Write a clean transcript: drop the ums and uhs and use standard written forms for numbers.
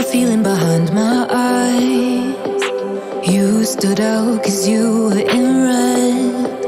feeling behind my eyes. You stood out 'cause you were in red.